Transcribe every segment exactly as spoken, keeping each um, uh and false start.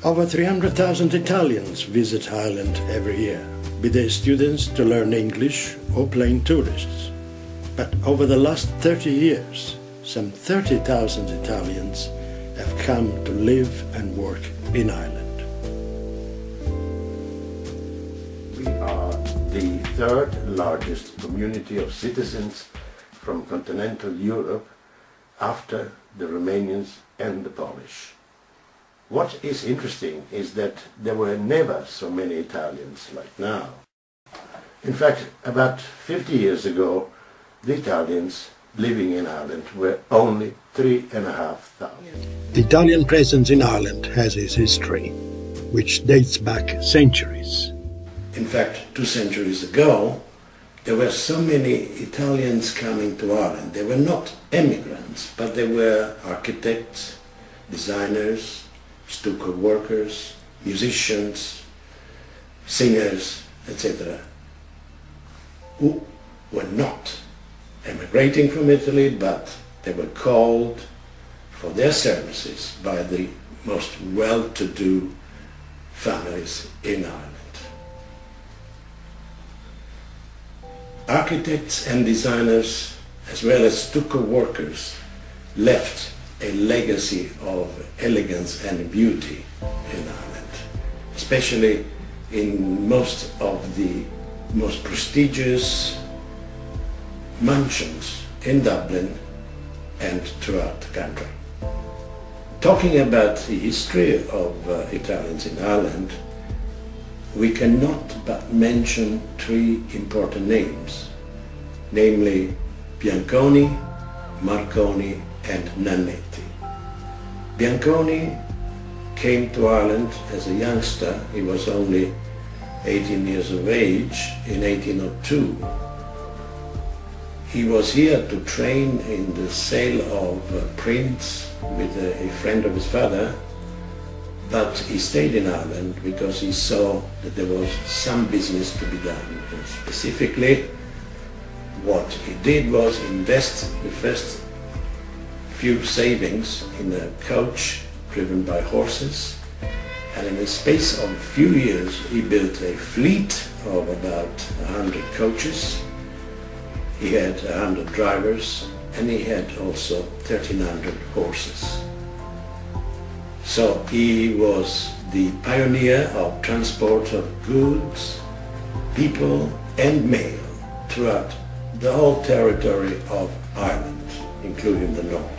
Over three hundred thousand Italians visit Ireland every year, be they students to learn English or plain tourists. But over the last thirty years, some thirty thousand Italians have come to live and work in Ireland. We are the third largest community of citizens from continental Europe after the Romanians and the Polish. What is interesting is that there were never so many Italians like now. In fact, about fifty years ago, the Italians living in Ireland were only three and a half thousand. The Italian presence in Ireland has its history, which dates back centuries. In fact, two centuries ago, there were so many Italians coming to Ireland. They were not emigrants, but they were architects, designers, stucco workers, musicians, singers, et cetera, who were not emigrating from Italy, but they were called for their services by the most well-to-do families in Ireland. Architects and designers, as well as stucco workers, left a legacy of elegance and beauty in Ireland, especially in most of the most prestigious mansions in Dublin and throughout the country. Talking about the history of uh, Italians in Ireland, we cannot but mention three important names, namely Bianconi, Marconi and Nannetti. Bianconi came to Ireland as a youngster. He was only eighteen years of age in eighteen oh two. He was here to train in the sale of uh, prints with a, a friend of his father, but he stayed in Ireland because he saw that there was some business to be done. And specifically, what he did was invest the first few savings in a coach driven by horses, and in the space of a few years he built a fleet of about a hundred coaches. He had a hundred drivers, and he had also thirteen hundred horses. So he was the pioneer of transport of goods, people and mail throughout the whole territory of Ireland, including the north.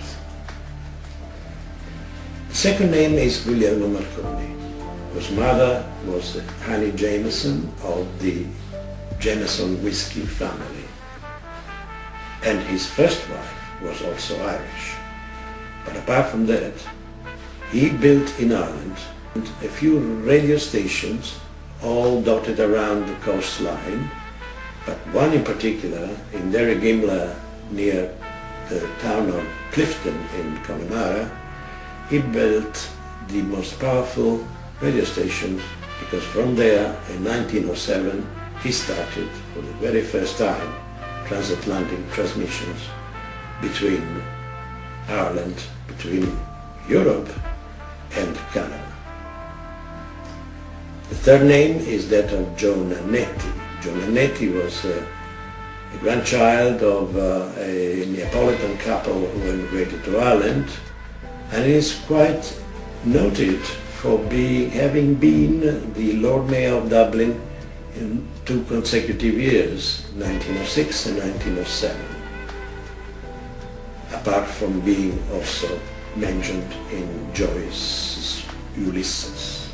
The second name is Guglielmo Marconi, whose mother was Annie Jameson of the Jameson whiskey family, and his first wife was also Irish. But apart from that, he built in Ireland a few radio stations, all dotted around the coastline, but one in particular in Derrygimla, near the town of Clifton in Connemara. He built the most powerful radio stations because from there in nineteen oh seven he started for the very first time transatlantic transmissions between Ireland, between Europe and Canada. The third name is that of Joe Nannetti. Joe Nannetti was uh, a grandchild of uh, a Neapolitan couple who immigrated to Ireland, and is quite noted for being, having been the Lord Mayor of Dublin in two consecutive years, nineteen oh six and nineteen oh seven, apart from being also mentioned in Joyce's Ulysses.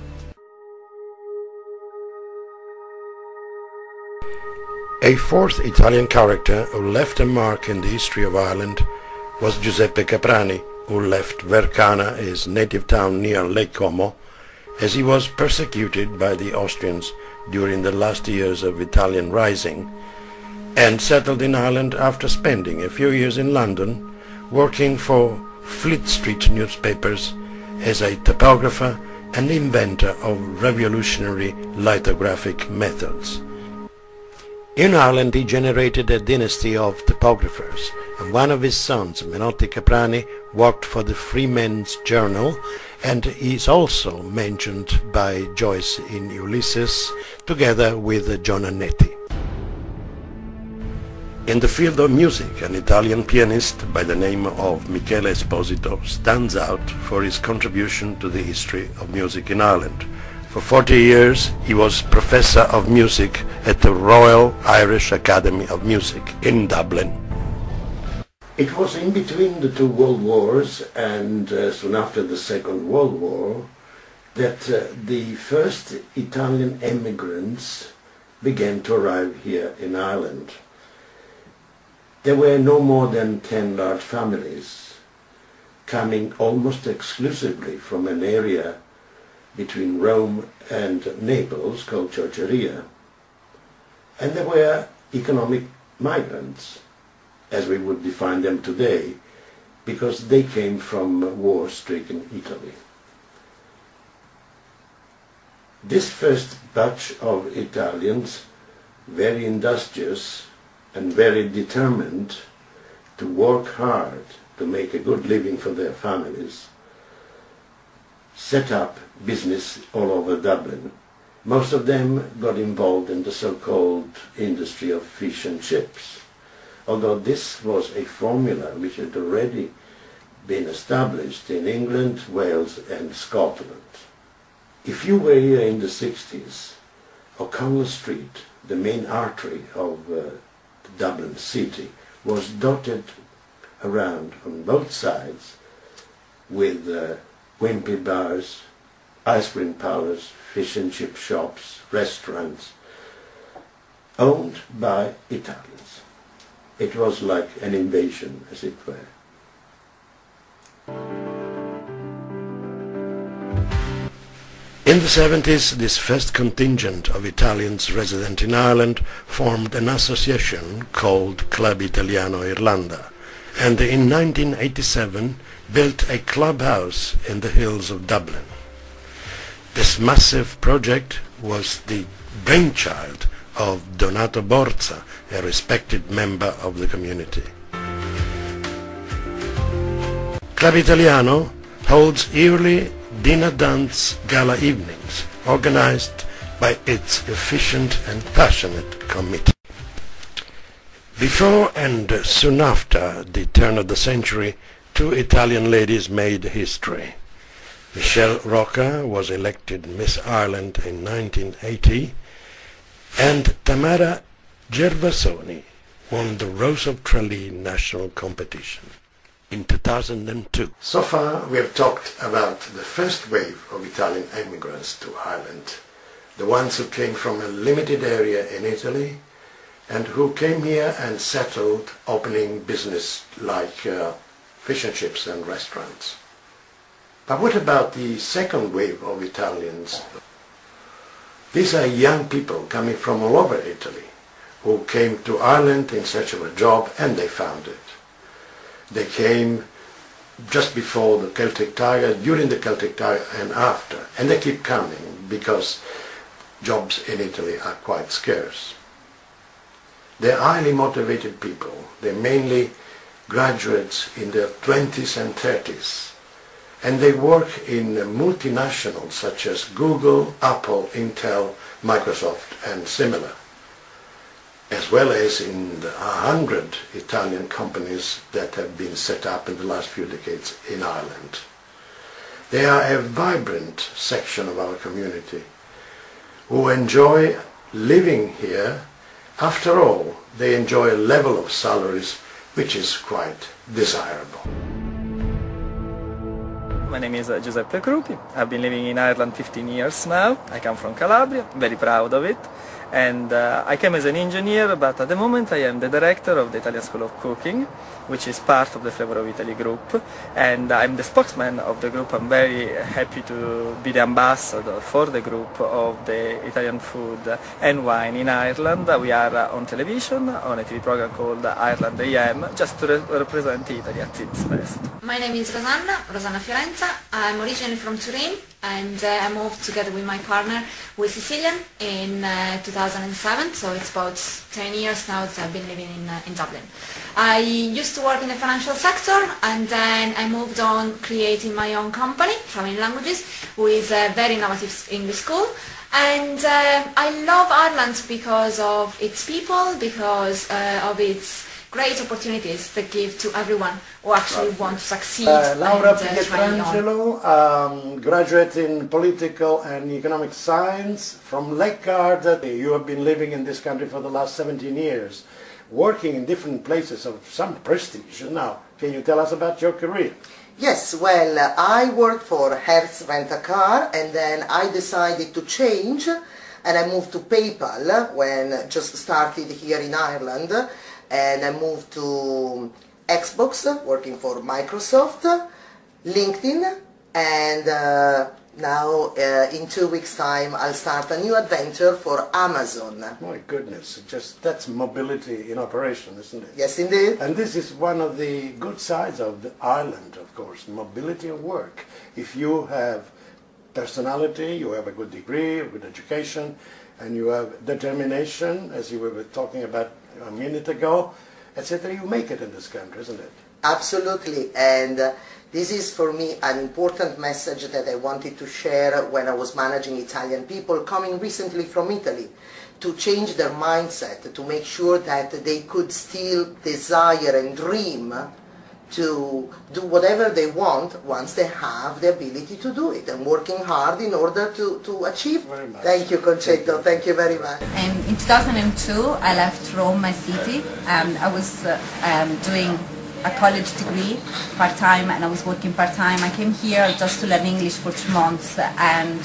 A fourth Italian character who left a mark in the history of Ireland was Giuseppe Caprani, who left Vercana, his native town near Lake Como, as he was persecuted by the Austrians during the last years of Italian rising, and settled in Ireland after spending a few years in London working for Fleet Street newspapers as a typographer and inventor of revolutionary lithographic methods. In Ireland he generated a dynasty of typographers, and one of his sons, Menotti Caprani, worked for the Freeman's Journal and is also mentioned by Joyce in Ulysses, together with John Annetti. In the field of music, an Italian pianist by the name of Michele Esposito stands out for his contribution to the history of music in Ireland. For forty years he was professor of music at the Royal Irish Academy of Music in Dublin. It was in between the two world wars and uh, soon after the Second World War that uh, the first Italian immigrants began to arrive here in Ireland. There were no more than ten large families coming almost exclusively from an area between Rome and Naples called Ciociaria. And there were economic migrants, as we would define them today, because they came from war-stricken Italy. This first batch of Italians, very industrious and very determined to work hard to make a good living for their families, set up business all over Dublin. Most of them got involved in the so-called industry of fish and chips, although this was a formula which had already been established in England, Wales and Scotland. If you were here in the sixties, O'Connell Street, the main artery of uh, Dublin city, was dotted around on both sides with uh, wimpy bars, ice cream parlors, fish and chip shops, restaurants, owned by Italians. It was like an invasion, as it were. In the seventies, this first contingent of Italians resident in Ireland formed an association called Club Italiano Irlanda, and in nineteen eighty-seven built a clubhouse in the hills of Dublin. This massive project was the brainchild of Donato Borza, a respected member of the community. Club Italiano holds yearly dinner dance gala evenings, organized by its efficient and passionate committee. Before and soon after the turn of the century, two Italian ladies made history. Michelle Rocca was elected Miss Ireland in nineteen eighty, and Tamara Gervasoni won the Rose of Tralee national competition in two thousand two. So far we have talked about the first wave of Italian immigrants to Ireland, the ones who came from a limited area in Italy and who came here and settled, opening business like uh, fish and chips and restaurants. But what about the second wave of Italians? These are young people coming from all over Italy who came to Ireland in search of a job, and they found it. They came just before the Celtic Tiger, during the Celtic Tiger and after, and they keep coming because jobs in Italy are quite scarce. They're highly motivated people. They're mainly graduates in their twenties and thirties, and they work in multinationals such as Google, Apple, Intel, Microsoft and similar, as well as in the hundred Italian companies that have been set up in the last few decades in Ireland. They are a vibrant section of our community who enjoy living here. After all, they enjoy a level of salaries which is quite desirable. My name is Giuseppe Crupi. I've been living in Ireland fifteen years now. I come from Calabria, very proud of it. And uh, I came as an engineer, but at the moment I am the director of the Italian School of Cooking, which is part of the Flavor of Italy group, and I'm the spokesman of the group. I'm very happy to be the ambassador for the group of the Italian food and wine in Ireland. We are on television, on a T V program called Ireland A M, just to re represent Italy at its best. My name is Rosanna, Rosanna Fiorenza. I'm originally from Turin, and uh, I moved together with my partner, who is Sicilian, in uh, two thousand seven, so it's about ten years now that I've been living in, uh, in Dublin. I used to work in the financial sector, and then I moved on creating my own company, Traveling Languages, with a very innovative English school. And uh, I love Ireland because of its people, because uh, of its great opportunities that give to everyone who actually right. want to succeed. Uh, Laura and, uh, Pietrangelo, um, graduate in political and economic science from Leckard. You have been living in this country for the last seventeen years, working in different places of some prestige. Now, can you tell us about your career? Yes, well, uh, I worked for Hertz Rent-A-Car, and then I decided to change, and I moved to PayPal when just started here in Ireland. And I moved to Xbox, working for Microsoft, LinkedIn, and uh, now uh, in two weeks' time I'll start a new adventure for Amazon. My goodness, just that's mobility in operation, isn't it? Yes, indeed. And this is one of the good sides of the island, of course, mobility of work. If you have personality, you have a good degree, a good education, and you have determination, as you were talking about a minute ago, et cetera, you make it in this country, isn't it? Absolutely, and uh, this is for me an important message that I wanted to share when I was managing Italian people coming recently from Italy, to change their mindset, to make sure that they could still desire and dream to do whatever they want once they have the ability to do it, and working hard in order to, to achieve. Very much. Thank you, Concetto. Thank you very much. And in two thousand two, I left Rome, my city. Um, I was uh, um, doing a college degree part-time, and I was working part-time. I came here just to learn English for two months, and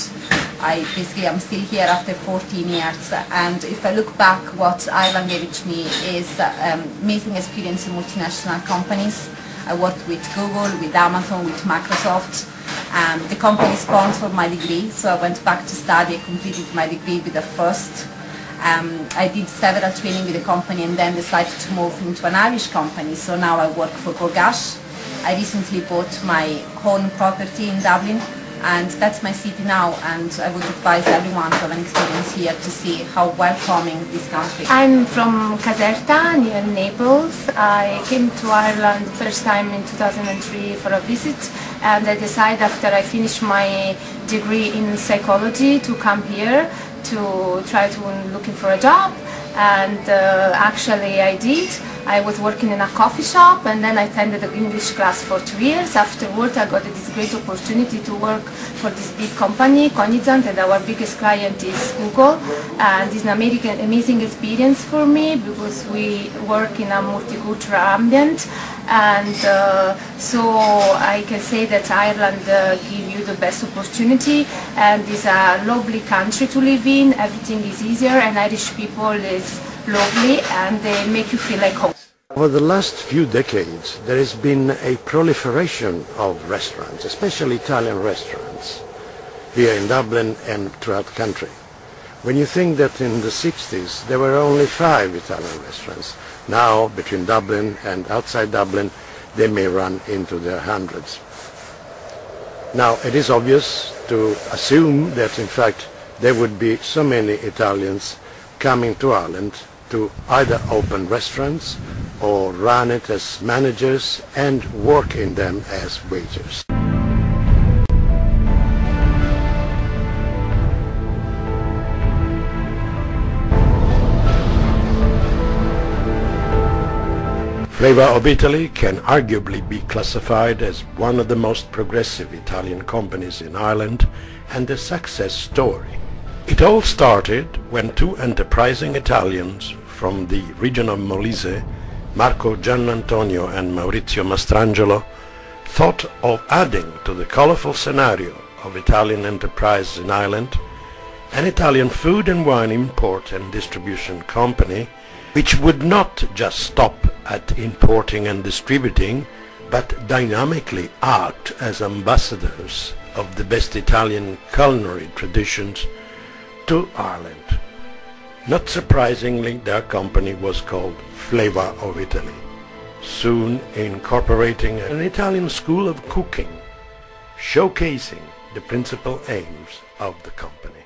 I basically am still here after fourteen years. And if I look back, what Ireland gave to me is um, amazing experience in multinational companies. I worked with Google, with Amazon, with Microsoft. Um, the company sponsored my degree, so I went back to study. I completed my degree with a first. Um, I did several training with the company, and then decided to move into an Irish company. So now I work for Gorgash. I recently bought my own property in Dublin, and that's my city now, and I would advise everyone to have an experience here to see how welcoming this country is. I'm from Caserta, near Naples. I came to Ireland first time in two thousand three for a visit, and I decided after I finished my degree in psychology to come here to try to looking for a job, and uh, actually I did. I was working in a coffee shop, and then I attended an English class for two years. Afterward, I got this great opportunity to work for this big company, Cognizant, and our biggest client is Google. And it's an American, amazing experience for me because we work in a multicultural ambient. And uh, so I can say that Ireland uh, gives you the best opportunity, and it's a lovely country to live in. Everything is easier, and Irish people is lovely, and they make you feel like home. Over the last few decades, there has been a proliferation of restaurants, especially Italian restaurants, here in Dublin and throughout the country. When you think that in the sixties there were only five Italian restaurants, now between Dublin and outside Dublin they may run into their hundreds. Now it is obvious to assume that in fact there would be so many Italians coming to Ireland to either open restaurants or run it as managers and work in them as waiters. Flavor of Italy can arguably be classified as one of the most progressive Italian companies in Ireland and a success story. It all started when two enterprising Italians from the region of Molise, Marco Giannantonio and Maurizio Mastrangelo, thought of adding to the colorful scenario of Italian enterprise in Ireland an Italian food and wine import and distribution company which would not just stop at importing and distributing, but dynamically act as ambassadors of the best Italian culinary traditions to Ireland. Not surprisingly, their company was called Flavor of Italy, soon incorporating an Italian school of cooking, showcasing the principal aims of the company.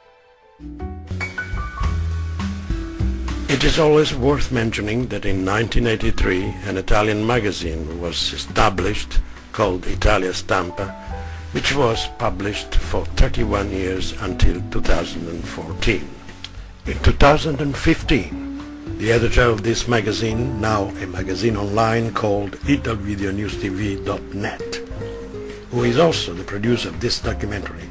It is always worth mentioning that in nineteen eighty-three an Italian magazine was established called Italia Stampa, which was published for thirty-one years until two thousand fourteen. In two thousand fifteen, the editor of this magazine, now a magazine online called italvideonewstv dot net, who is also the producer of this documentary,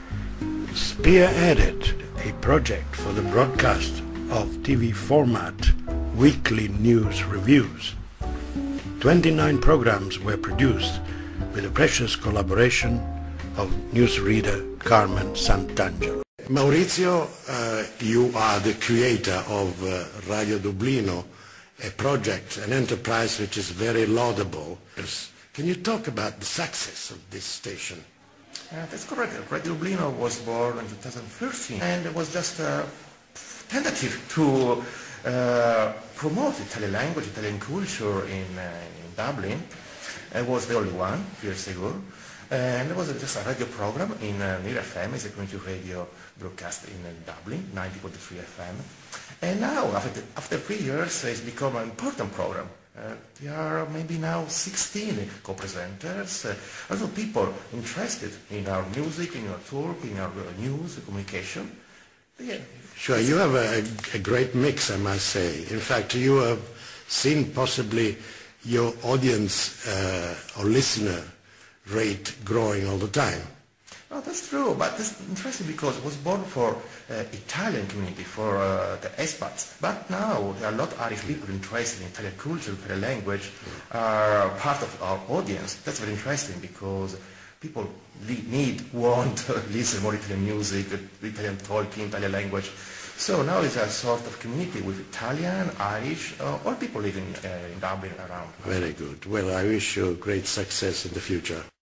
spearheaded a project for the broadcast of T V format weekly news reviews. twenty-nine programs were produced with the precious collaboration of newsreader Carmen Sant'Angelo. Maurizio, uh, you are the creator of uh, Radio Dublino, a project, an enterprise which is very laudable. Can you talk about the success of this station? Uh, that's correct. Radio Dublino was born in two thousand thirteen, and it was just a tentative to uh, promote Italian language, Italian culture in, uh, in Dublin. It was the only one years ago. And it was just a radio program in uh, Near F M, it's a community radio broadcast in uh, Dublin, ninety point three F M. And now, after, after three years, it's become an important program. Uh, there are maybe now sixteen co-presenters, uh, a lot of people interested in our music, in our talk, in our uh, news, communication. Yeah. Sure, you have a, a great mix, I must say. In fact, you have seen possibly your audience uh, or listener rate growing all the time. Oh, that's true, but it's interesting because it was born for uh, Italian community, for uh, the expats. But now there are a lot of Irish people interested in Italian culture, Italian language, are part of our audience. That's very interesting because people need, want to listen more Italian music, Italian talking, Italian language. So now it's a sort of community with Italian, Irish, uh, all people living uh, in Dublin around. Very good. Well, I wish you great success in the future.